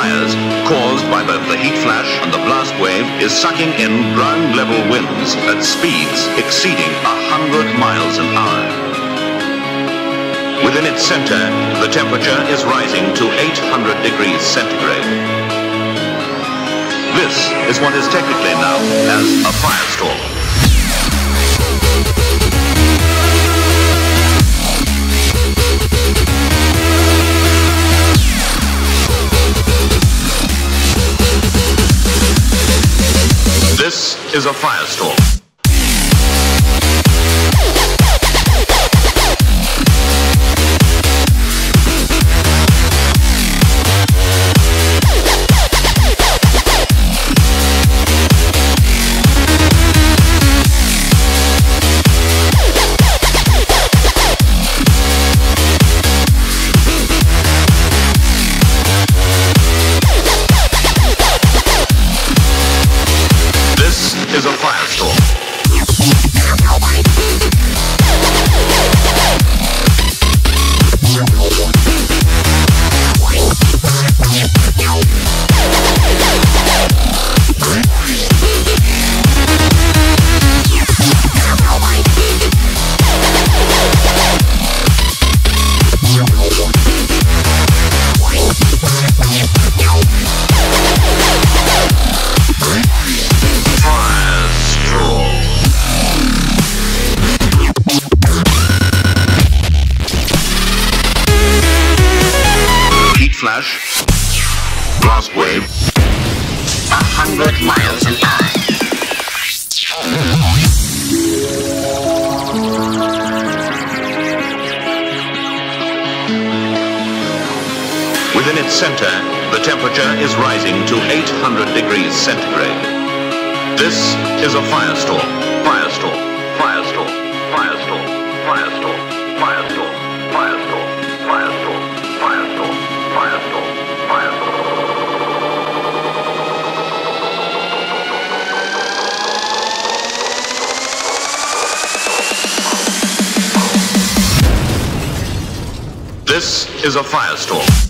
fires caused by both the heat flash and the blast wave is sucking in ground-level winds at speeds exceeding 100 miles an hour. Within its center, the temperature is rising to 800 degrees centigrade. This is what is technically known as a firestorm. This is a firestorm. Is a firestorm. Flash, blast wave, 100 miles an hour. Within its center, the temperature is rising to 800 degrees centigrade. This is a firestorm. Firestorm. Firestorm. Firestorm. Firestorm. Firestorm. Firestorm. Firestorm. Firestorm. Firestorm. Firestorm. This is a firestorm.